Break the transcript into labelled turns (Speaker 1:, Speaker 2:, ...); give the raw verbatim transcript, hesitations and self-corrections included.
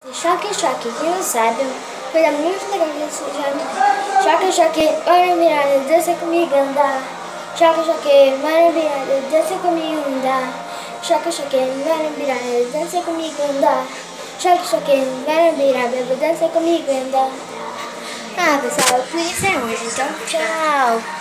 Speaker 1: Choque, choque, quem não sabe, coisa muito legal que você já. Choque, choque, maravilhada, dança comigo andar. Choque, choque, maravilhada, dança comigo andar. Choque, choque, maravilhada, dança comigo andar. Choque, choque, maravilhada, dança comigo andar. Ah, pessoal, por isso é hoje, então tchau.